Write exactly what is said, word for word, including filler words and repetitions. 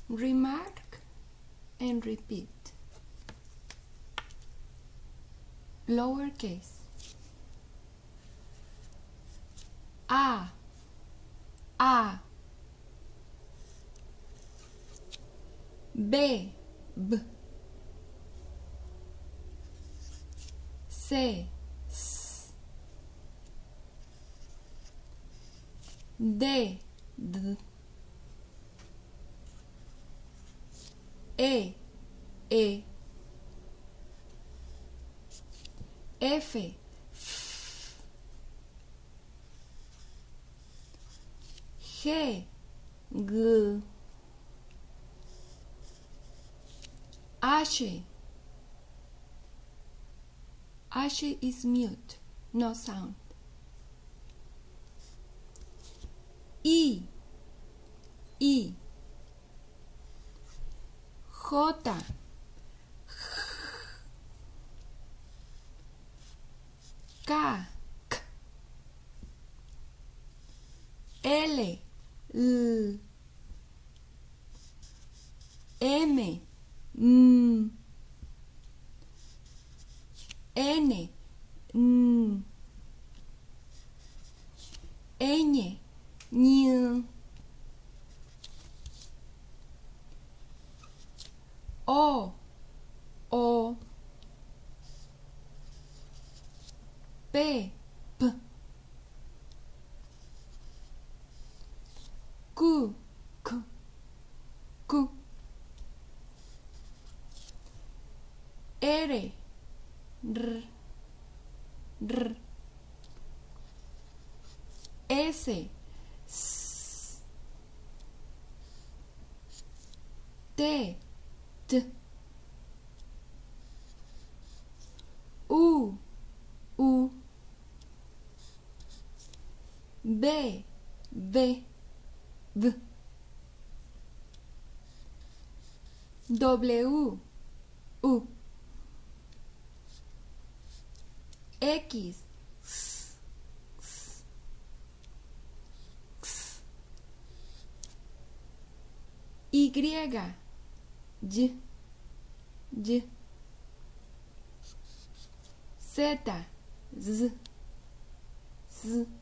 Remark and repeat. Lowercase. A, A. B, B. C, S. D, D. E, E. F, F. G, G. H. H is mute, no sound. I, I. J, K, K. L, L. M, M. N, N. Ñ, Ñ. O, O. P, P. Q, Q, Q. R, R, R. S, S. T, T. U, U. B, B, B. W, U. X, X, X, X. Y, Y, Y. Z, Z, Z.